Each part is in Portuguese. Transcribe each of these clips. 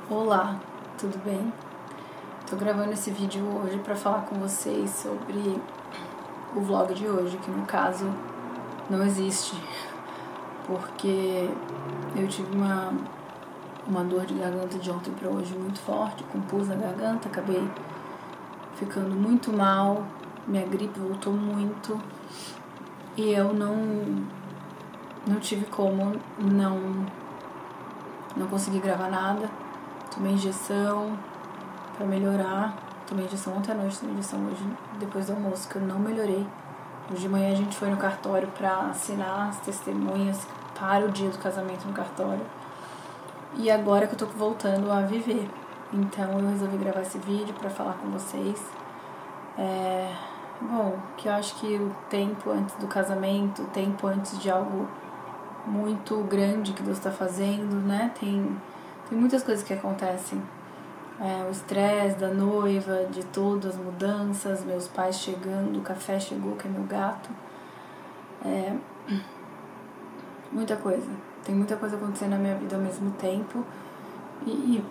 Olá, tudo bem? Tô gravando esse vídeo hoje pra falar com vocês sobre o vlog de hoje, que no caso não existe, porque eu tive uma dor de garganta de ontem pra hoje muito forte, com pus na garganta, acabei ficando muito mal, minha gripe voltou muito e eu não tive como não consegui gravar nada. Tomei injeção pra melhorar. Tomei injeção ontem à noite, tomei injeção hoje depois do almoço, que eu não melhorei. Hoje de manhã a gente foi no cartório pra assinar as testemunhas para o dia do casamento no cartório. E agora que eu tô voltando a viver. Então eu resolvi gravar esse vídeo pra falar com vocês. Bom, que eu acho que o tempo antes do casamento, o tempo antes de algo muito grande que Deus tá fazendo, né? Tem muitas coisas que acontecem. O estresse da noiva, de todas as mudanças, meus pais chegando, o café chegou, que é meu gato. Muita coisa. Tem muita coisa acontecendo na minha vida ao mesmo tempo. E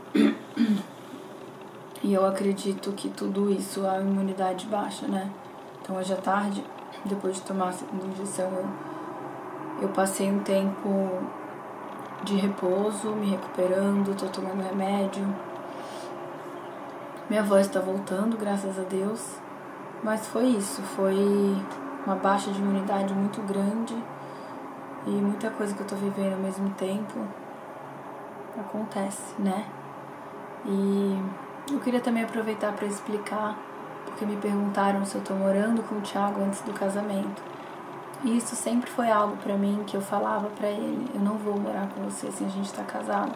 eu acredito que tudo isso, a imunidade baixa, né? Então hoje à tarde, depois de tomar a segunda injeção, eu passei um tempo de repouso, me recuperando, tô tomando remédio. Minha voz tá voltando, graças a Deus. Mas foi isso, foi uma baixa de imunidade muito grande e muita coisa que eu tô vivendo ao mesmo tempo acontece, né? E eu queria também aproveitar para explicar, porque me perguntaram se eu tô morando com o Thiago antes do casamento. E isso sempre foi algo pra mim que eu falava pra ele: eu não vou morar com você assim, a gente tá casado.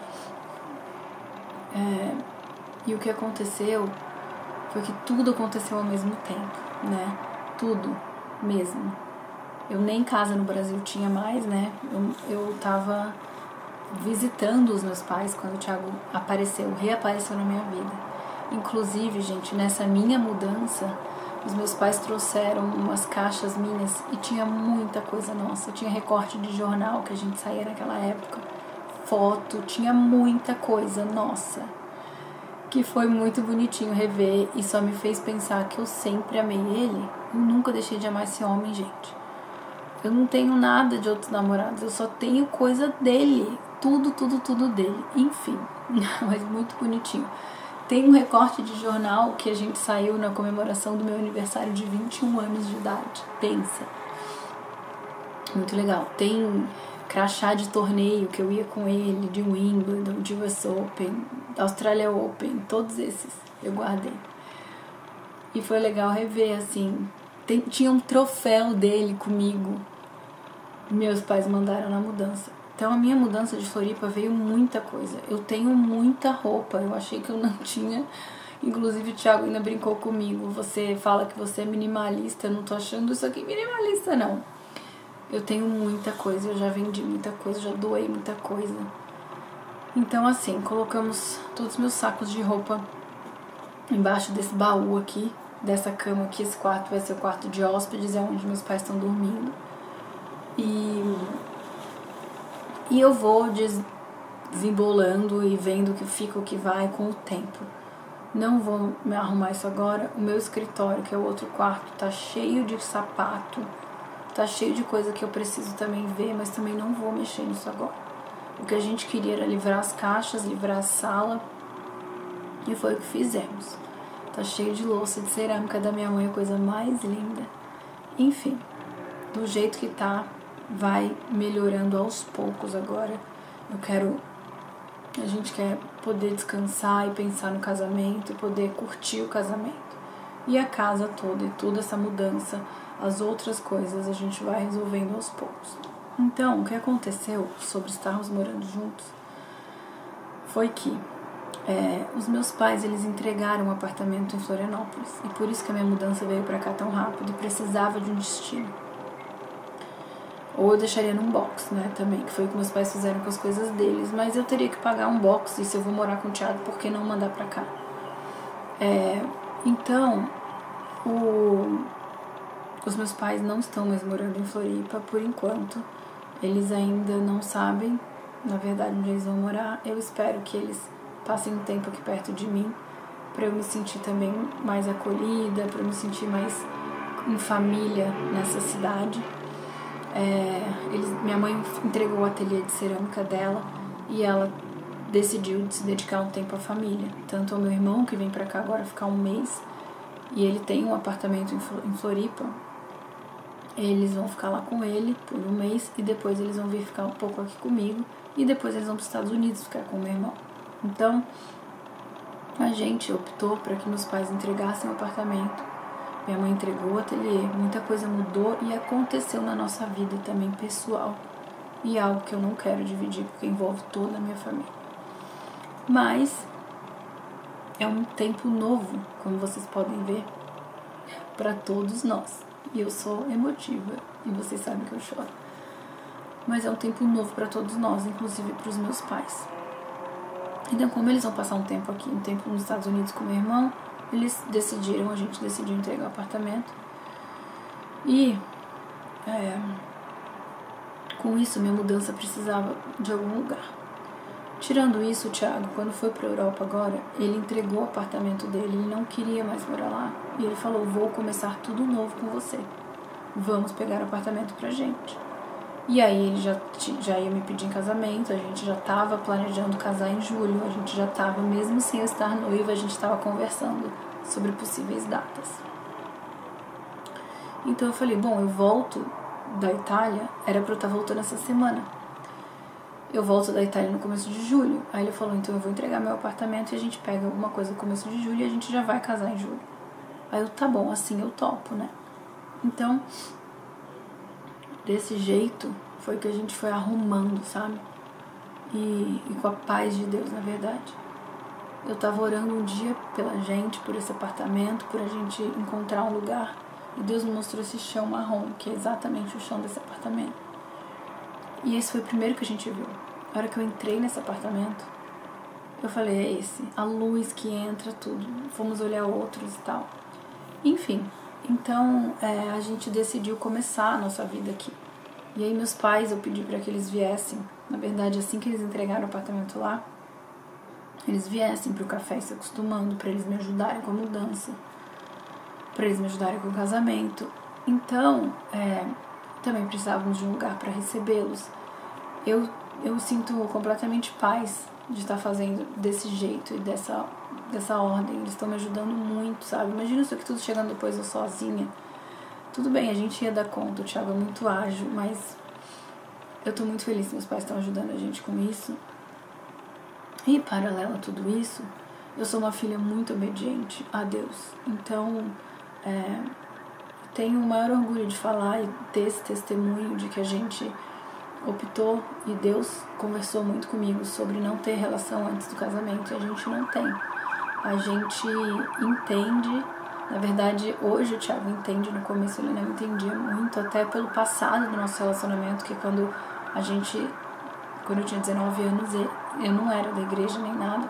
E o que aconteceu foi que tudo aconteceu ao mesmo tempo, né? Tudo mesmo. Eu nem casa no Brasil tinha mais, né? Eu tava visitando os meus pais quando o Thiago reapareceu na minha vida. Inclusive, gente, nessa minha mudança, os meus pais trouxeram umas caixas minhas e tinha muita coisa nossa. Tinha recorte de jornal que a gente saía naquela época, foto, tinha muita coisa nossa, que foi muito bonitinho rever e só me fez pensar que eu sempre amei ele. Eu nunca deixei de amar esse homem, gente. Eu não tenho nada de outros namorados, eu só tenho coisa dele, tudo dele, enfim, mas muito bonitinho. Tem um recorte de jornal que a gente saiu na comemoração do meu aniversário de 21 anos de idade, pensa. Muito legal. Tem crachá de torneio que eu ia com ele, de Wimbledon, de US Open, Australia Open, todos esses eu guardei. E foi legal rever, assim. Tinha um troféu dele comigo. Meus pais mandaram na mudança. Então a minha mudança de Floripa veio muita coisa. Eu tenho muita roupa, eu achei que eu não tinha. Inclusive o Thiago ainda brincou comigo: você fala que você é minimalista, eu não tô achando isso aqui minimalista não. Eu tenho muita coisa, eu já vendi muita coisa, já doei muita coisa. Então assim, colocamos todos os meus sacos de roupa embaixo desse baú aqui, dessa cama aqui. Esse quarto vai ser o quarto de hóspedes, é onde meus pais estão dormindo. E eu vou desembolando e vendo o que fica, o que vai com o tempo. Não vou me arrumar isso agora. O meu escritório, que é o outro quarto, tá cheio de sapato, tá cheio de coisa que eu preciso também ver, mas também não vou mexer nisso agora. O que a gente queria era livrar as caixas, livrar a sala, e foi o que fizemos. Tá cheio de louça de cerâmica da minha mãe, a coisa mais linda. Enfim, do jeito que tá, vai melhorando aos poucos agora. A gente quer poder descansar e pensar no casamento, e poder curtir o casamento. E a casa toda, e toda essa mudança, as outras coisas a gente vai resolvendo aos poucos. Então, o que aconteceu sobre estarmos morando juntos foi que os meus pais, eles entregaram um apartamento em Florianópolis, e por isso que a minha mudança veio pra cá tão rápido, e precisava de um destino. Ou eu deixaria num box, né, também, que foi o que meus pais fizeram com as coisas deles, mas eu teria que pagar um box, e se eu vou morar com o Thiago, por que não mandar pra cá? Então, os meus pais não estão mais morando em Floripa por enquanto. Eles ainda não sabem, na verdade, onde eles vão morar. Eu espero que eles passem um tempo aqui perto de mim, para eu me sentir também mais acolhida, para eu me sentir mais em família nessa cidade. Minha mãe entregou o ateliê de cerâmica dela e ela decidiu se dedicar um tempo à família, tanto ao meu irmão, que vem pra cá agora ficar um mês, e ele tem um apartamento em Floripa. Eles vão ficar lá com ele por um mês e depois eles vão vir ficar um pouco aqui comigo e depois eles vão para os Estados Unidos ficar com o meu irmão. Então a gente optou para que meus pais entregassem o apartamento. Minha mãe entregou o ateliê, muita coisa mudou e aconteceu na nossa vida também pessoal, e algo que eu não quero dividir porque envolve toda a minha família. Mas é um tempo novo, como vocês podem ver, para todos nós. E eu sou emotiva, e vocês sabem que eu choro. Mas é um tempo novo para todos nós, inclusive para os meus pais. Então, como eles vão passar um tempo aqui, um tempo nos Estados Unidos com meu irmão, a gente decidiu entregar o apartamento. E com isso, minha mudança precisava de algum lugar. Tirando isso, o Thiago, quando foi para a Europa agora, ele entregou o apartamento dele, ele não queria mais morar lá. E ele falou, vou começar tudo novo com você. Vamos pegar o apartamento pra gente. E aí ele já ia me pedir em casamento, a gente já estava planejando casar em julho, a gente já estava, mesmo sem eu estar noiva, a gente estava conversando sobre possíveis datas. Então eu falei, bom, eu volto da Itália, era pra eu estar voltando essa semana. Eu volto da Itália no começo de julho. Aí ele falou, então eu vou entregar meu apartamento e a gente pega alguma coisa no começo de julho e a gente já vai casar em julho. Aí eu, tá bom, assim eu topo, né? Então, desse jeito, foi que a gente foi arrumando, sabe? E com a paz de Deus, na verdade. Eu tava orando um dia pela gente, por esse apartamento, por a gente encontrar um lugar. E Deus me mostrou esse chão marrom, que é exatamente o chão desse apartamento. E esse foi o primeiro que a gente viu. A hora que eu entrei nesse apartamento, eu falei, é esse. A luz que entra, tudo. Fomos olhar outros e tal. Enfim, então a gente decidiu começar a nossa vida aqui. E aí meus pais, eu pedi para que eles viessem. Na verdade, assim que eles entregaram o apartamento lá, eles viessem pro café se acostumando, para eles me ajudarem com a mudança, para eles me ajudarem com o casamento. Então, também precisávamos de um lugar para recebê-los. Eu sinto completamente paz de estar fazendo desse jeito e dessa ordem. Eles estão me ajudando muito, sabe? Imagina isso aqui tudo chegando depois eu sozinha. Tudo bem, a gente ia dar conta, o Thiago é muito ágil, mas eu tô muito feliz que meus pais estão ajudando a gente com isso. E paralelo a tudo isso, eu sou uma filha muito obediente a Deus. Então, tenho o maior orgulho de falar e ter esse testemunho de que a gente optou e Deus conversou muito comigo sobre não ter relação antes do casamento, e a gente não tem. A gente entende, na verdade hoje o Thiago entende, no começo ele não entendia muito, até pelo passado do nosso relacionamento, que quando eu tinha 19 anos, eu não era da igreja nem nada.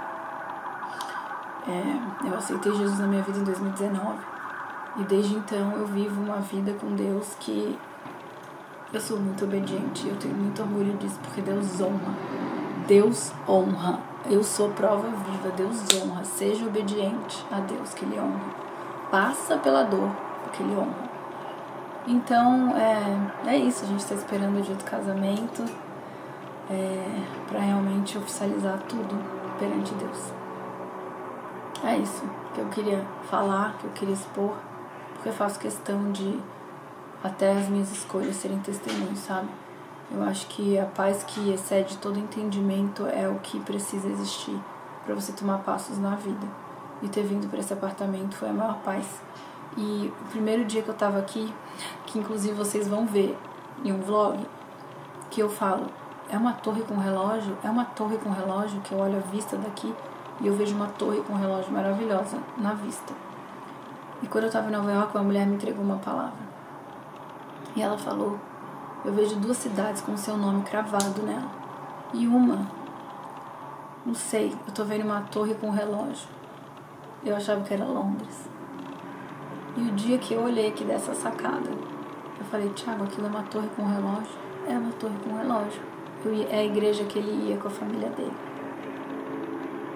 Eu aceitei Jesus na minha vida em 2019 e desde então eu vivo uma vida com Deus que eu sou muito obediente, eu tenho muito orgulho disso, porque Deus honra. Deus honra. Eu sou prova viva, Deus honra. Seja obediente a Deus, que Ele honra. Passa pela dor, porque Ele honra. Então, é isso, a gente está esperando o dia do casamento para realmente oficializar tudo perante Deus. É isso que eu queria falar, que eu queria expor, porque eu faço questão de até as minhas escolhas serem testemunhos, sabe? Eu acho que a paz que excede todo entendimento é o que precisa existir para você tomar passos na vida. E ter vindo para esse apartamento foi a maior paz. E o primeiro dia que eu tava aqui, que inclusive vocês vão ver em um vlog, que eu falo, é uma torre com relógio? É uma torre com relógio que eu olho a vista daqui e eu vejo uma torre com relógio maravilhosa na vista. E quando eu tava em Nova York, uma mulher me entregou uma palavra. E ela falou, eu vejo 2 cidades com o seu nome cravado nela. E uma, não sei, eu tô vendo uma torre com relógio. Eu achava que era Londres. E o dia que eu olhei aqui dessa sacada, eu falei, Thiago, aquilo é uma torre com relógio? É uma torre com relógio. É a igreja que ele ia com a família dele.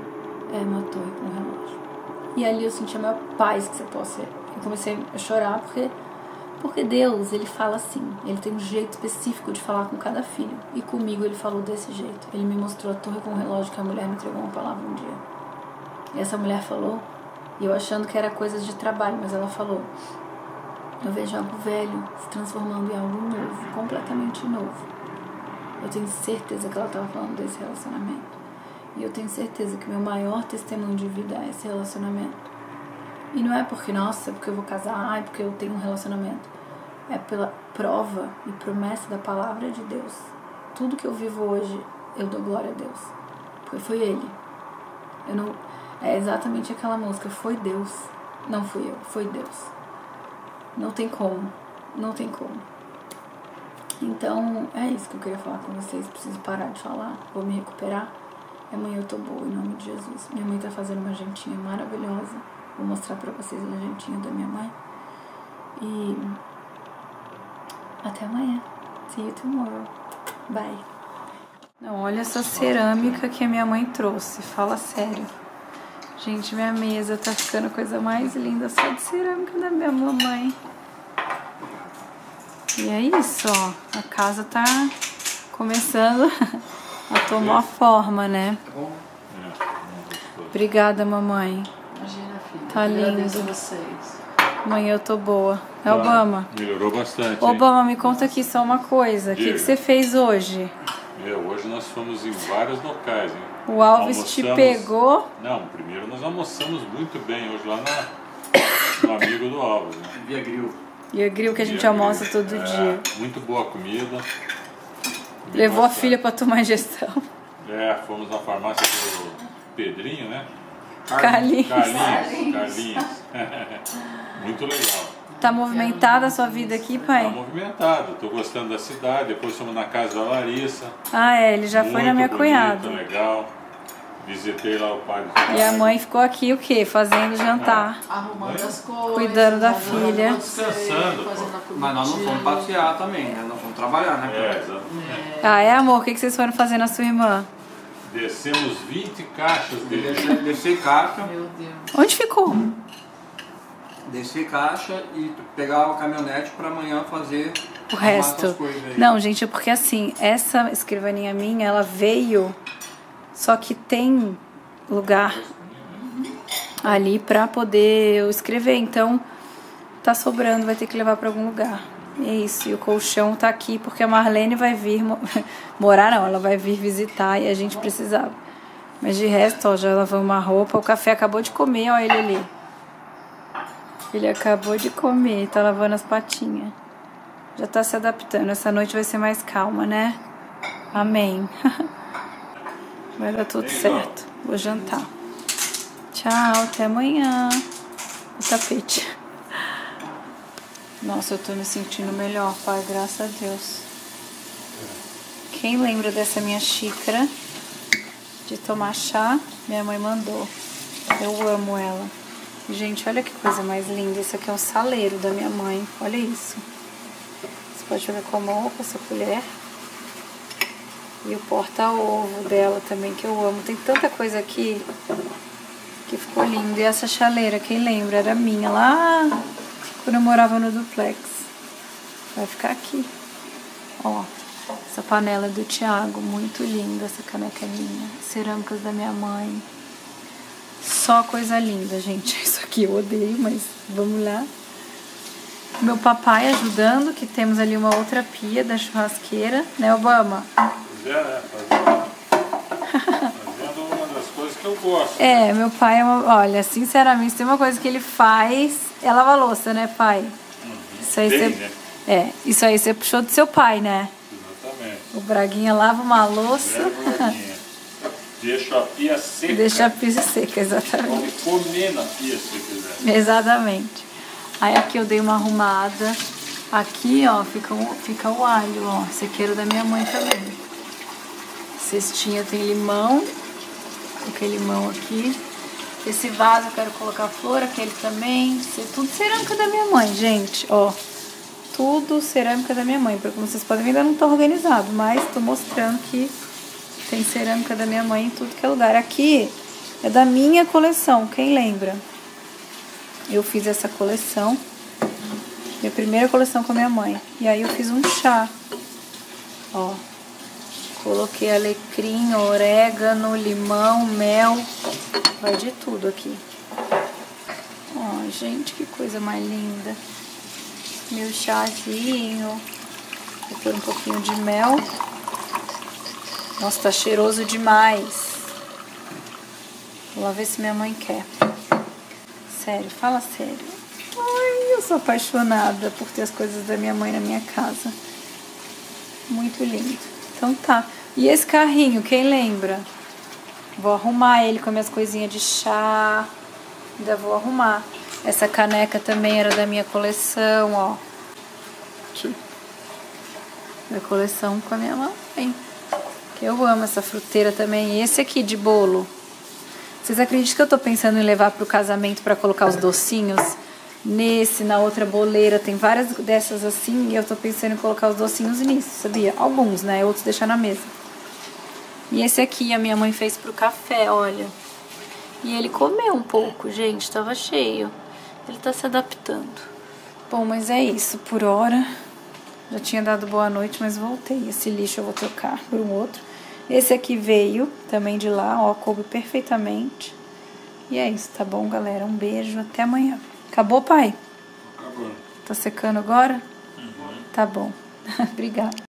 é uma torre com um relógio. E ali eu senti a maior paz que você possa. Eu comecei a chorar porque Deus, ele fala assim, ele tem um jeito específico de falar com cada filho. E comigo ele falou desse jeito. Ele me mostrou a torre com o relógio que a mulher me entregou uma palavra um dia. E essa mulher falou, e eu achando que era coisas de trabalho, mas ela falou: eu vejo algo velho se transformando em algo novo, completamente novo. Eu tenho certeza que ela estava falando desse relacionamento. E eu tenho certeza que meu maior testemunho de vida é esse relacionamento. E não é porque, nossa, porque eu vou casar, porque eu tenho um relacionamento. É pela prova e promessa da palavra de Deus. Tudo que eu vivo hoje, eu dou glória a Deus. Porque foi Ele. É exatamente aquela música, foi Deus. Não fui eu, foi Deus. Não tem como. Não tem como. Então, é isso que eu queria falar com vocês. Preciso parar de falar. Vou me recuperar. Amanhã eu tô boa, em nome de Jesus. Minha mãe tá fazendo uma jantinha maravilhosa. Vou mostrar pra vocês a jantinha da minha mãe. E até amanhã. See you tomorrow. Bye. Não, olha essa cerâmica que a minha mãe trouxe. Fala sério. Gente, minha mesa tá ficando a coisa mais linda. Só de cerâmica da minha mamãe. E é isso, ó. A casa tá começando a tomar forma, né? Tá bom? Obrigada, mamãe. Imagina, filha. Tá lindo. Agradeço a vocês. Amanhã eu tô boa. É, Obama? Melhorou bastante. Obama, me conta aqui só uma coisa. O que você fez hoje? Hoje nós fomos em vários locais, hein? O Alves te pegou? Não, primeiro nós almoçamos muito bem hoje lá no amigo do Alves, né? Via Grill. E o grill que a gente almoça todo dia. Muito boa comida. Levou a filha pra tomar injeção. Fomos na farmácia do Pedrinho, né? Carlinhos. Carlinhos. Muito legal. Tá movimentada a sua vida aqui, pai? Tá movimentado, tô gostando da cidade. Depois fomos na casa da Larissa. Ah, é, ele já foi na minha cunhada. Muito legal. Visitei lá o pai do E a mãe ficou aqui o quê? Fazendo jantar. Arrumando as coisas. Cuidando da filha. Descansando, Mas nós não fomos passear também, né? Nós fomos trabalhar, né? Exatamente. Ah, é, amor? O que vocês foram fazer na sua irmã? Descemos 20 caixas de Descer caixa. Meu Deus. Onde ficou? Descer caixa e pegar o caminhonete pra amanhã fazer O resto. essas coisas aí. Não, gente, é porque assim, essa escrivaninha minha, ela veio, só que tem lugar ali pra poder eu escrever, então tá sobrando, vai ter que levar pra algum lugar. É isso, e o colchão tá aqui porque a Marlene vai vir morar, não, ela vai vir visitar e a gente precisava. Mas de resto, ó, já lavamos uma roupa, o café acabou de comer, ó ele ali. Ele acabou de comer, tá lavando as patinhas. Já tá se adaptando. Essa noite vai ser mais calma, né? Amém. Vai dar tudo certo. Vou jantar. Tchau, até amanhã. O tapete. Nossa, eu tô me sentindo melhor, pai, graças a Deus. Quem lembra dessa minha xícara de tomar chá? Minha mãe mandou. Eu amo ela. Gente, olha que coisa mais linda. Esse aqui é o saleiro da minha mãe. Olha isso. Você pode ver como com essa colher. E o porta-ovo dela também, que eu amo. Tem tanta coisa aqui que ficou lindo. E essa chaleira, quem lembra? Era minha lá quando eu morava no duplex. Vai ficar aqui. Ó, essa panela é do Thiago. Muito linda essa caneca minha. Cerâmicas da minha mãe. Só coisa linda, gente. Isso aqui eu odeio, mas vamos lá. Meu papai ajudando, que temos ali uma outra pia da churrasqueira, né, Obama? Fazendo uma das coisas que eu gosto. É, meu pai, olha, sinceramente, tem uma coisa que ele faz, é lavar louça, né, pai? Isso aí Bem, você, né? isso aí você puxou do seu pai, né? Exatamente. O Braguinha lava uma louça. Deixa a pia seca. Deixa a pia seca, exatamente. Pode comer na pia se quiser. Exatamente. Aí aqui eu dei uma arrumada. Aqui, ó, fica o alho, ó. Esse aqui era da minha mãe também. Cestinha tem limão. Coloquei limão aqui. Esse vaso eu quero colocar flor, aquele também. Isso é tudo cerâmica da minha mãe, gente, ó. Tudo cerâmica da minha mãe. Porque como vocês podem ver, ainda não tá organizado. Mas tô mostrando que tem cerâmica da minha mãe em tudo que é lugar. Aqui É da minha coleção, quem lembra? Eu fiz essa coleção. Minha primeira coleção com a minha mãe. E aí eu fiz um chá. Ó. Coloquei alecrim, orégano, limão, mel. Vai de tudo aqui. Ó, gente, que coisa mais linda. Meu chazinho. Vou pôr um pouquinho de mel. Nossa, tá cheiroso demais. Vou lá ver se minha mãe quer. Sério, fala sério. Ai, eu sou apaixonada por ter as coisas da minha mãe na minha casa. Muito lindo. Então tá. E esse carrinho, quem lembra? Vou arrumar ele com as minhas coisinhas de chá. Ainda vou arrumar. Essa caneca também era da minha coleção, ó. Aqui. Da coleção com a minha mãe. Que eu amo essa fruteira também. E esse aqui de bolo. Vocês acreditam que eu tô pensando em levar pro casamento pra colocar os docinhos? Nesse, na outra boleira, tem várias dessas assim. E eu tô pensando em colocar os docinhos nisso, sabia? Alguns, né? Outros deixar na mesa. E esse aqui a minha mãe fez pro café, olha. E ele comeu um pouco, gente. Tava cheio. Ele tá se adaptando. Bom, mas é isso por hora. Já tinha dado boa noite, mas voltei. Esse lixo eu vou trocar por um outro. Esse aqui veio também de lá, ó, coube perfeitamente. E é isso, tá bom, galera? Um beijo, até amanhã. Acabou, pai? Acabou. Tá secando agora? Uhum. Tá bom. Obrigada.